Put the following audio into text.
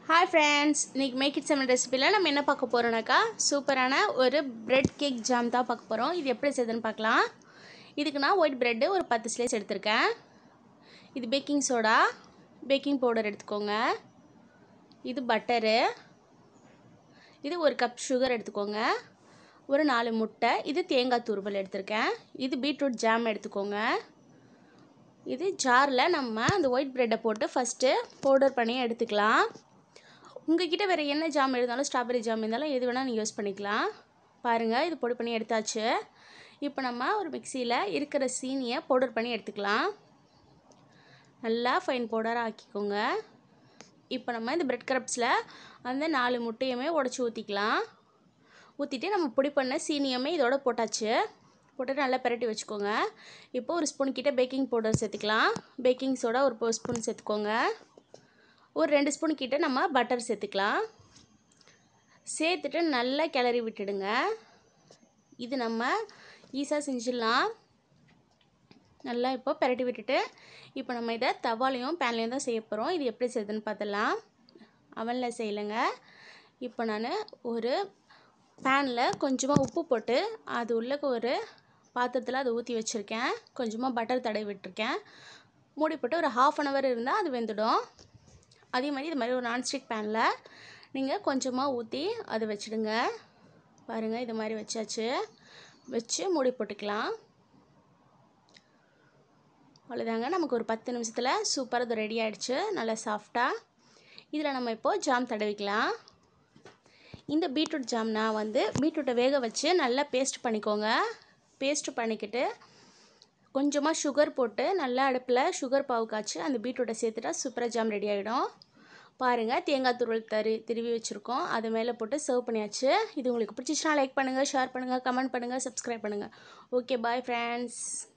Hi friends, இன்னைக்கு make it seven ரெசிபியில் நம்ம என்ன பார்க்க போகிறோம்னாக்கா சூப்பரான ஒரு பிரெட் கேக் ஜாம் தான் பார்க்க போகிறோம். இது எப்படி செய்யுதுன்னு பார்க்கலாம். இதுக்கு நான் ஒயிட் பிரெட்டு ஒரு 10 ஸ்லைஸ் எடுத்திருக்கேன். இது பேக்கிங் சோடா, பேக்கிங் பவுடர் எடுத்துக்கோங்க. இது பட்டரு, இது ஒரு கப் சுகர் எடுத்துக்கோங்க. ஒரு 4 முட்டை, இது தேங்காய் துருவல் எடுத்திருக்கேன். இது பீட்ரூட் ஜாம் எடுத்துக்கோங்க. இது ஜாரில் நம்ம அந்த ஒயிட் பிரெட்டை போட்டு ஃபஸ்ட்டு பவுடர் பண்ணி எடுத்துக்கலாம். உங்கள்கிட்ட வேறு என்ன ஜாம் இருந்தாலும் ஸ்ட்ராபெரி ஜாம் இருந்தாலும் எது வேணால் நீங்கள் யூஸ் பண்ணிக்கலாம். பாருங்கள், இது பொடி பண்ணி எடுத்தாச்சு. இப்போ நம்ம ஒரு மிக்சியில் இருக்கிற சீனியை பவுடர் பண்ணி எடுத்துக்கலாம். நல்லா ஃபைன் பவுடராக ஆக்கிக்கோங்க. இப்போ நம்ம இந்த பிரெட் கிரப்ஸில் அந்த 4 முட்டையுமே உடச்சி ஊற்றிக்கலாம். ஊற்றிட்டு நம்ம பொடி பண்ண சீனியுமே இதோட போட்டாச்சு. போட்டு நல்லா பிரட்டி வச்சுக்கோங்க. இப்போ ஒரு ஸ்பூன் கிட்ட பேக்கிங் பவுடர் சேர்த்துக்கலாம். பேக்கிங் சோடா ஒரு ஸ்பூன் சேர்த்துக்கோங்க. ஒரு 2 ஸ்பூன் கிட்ட நம்ம பட்டர் சேர்த்துக்கலாம். சேர்த்துட்டு நல்லா கிளறி விட்டுடுங்க. இது நம்ம ஈஸியாக செஞ்சிடலாம். நல்லா இப்போ பிரட்டி விட்டுட்டு இப்போ நம்ம இதை தவாலையும் பேன்லேயும் தான் செய்ய போகிறோம். இது எப்படி செய்யுதுன்னு பார்த்துலாம். அவனில் செய்யலைங்க. இப்போ நான் ஒரு பேனில் கொஞ்சமாக உப்பு போட்டு அது உள்ள ஒரு பாத்திரத்தில் அதை ஊற்றி வச்சுருக்கேன். கொஞ்சமாக பட்டர் தடவி விட்டுருக்கேன். மூடி போட்டு ஒரு 1/2 hour இருந்தால் அது வெந்துடும். அதே மாதிரி இது மாதிரி ஒரு நான்ஸ்டிக் பேனில் நீங்கள் கொஞ்சமாக ஊற்றி அதை வச்சுடுங்க. பாருங்கள், இது மாதிரி வச்சாச்சு. வச்சு மூடி போட்டுக்கலாம். அவ்வளோதாங்க, நமக்கு ஒரு 10 நிமிஷத்தில் சூப்பராக இது ரெடி ஆகிடுச்சு. நல்லா சாஃப்டாக. இதில் நம்ம இப்போது ஜாம் தடவிக்கலாம். இந்த பீட்ரூட் ஜாம்னா பீட்ரூட்டை வேக வச்சு நல்லா பேஸ்ட் பண்ணிக்கோங்க. பேஸ்ட் பண்ணிக்கிட்டு கொஞ்சமாக சுகர் போட்டு நல்லா அடுப்பில் சுகர் பாவு காய்ச்சி அந்த பீட்ரூட்டை சேர்த்துட்டா சூப்பராக ஜாம் ரெடி ஆகிடும். பாருங்கள், தேங்காய் துருவல் திருவி வச்சுருக்கோம். அது மேலே போட்டு சர்வ் பண்ணியாச்சு. இது உங்களுக்கு பிடிச்சிச்சுன்னா லைக் பண்ணுங்கள், ஷேர் பண்ணுங்கள், கமெண்ட் பண்ணுங்கள், சப்ஸ்கிரைப் பண்ணுங்கள். Okay, bye friends.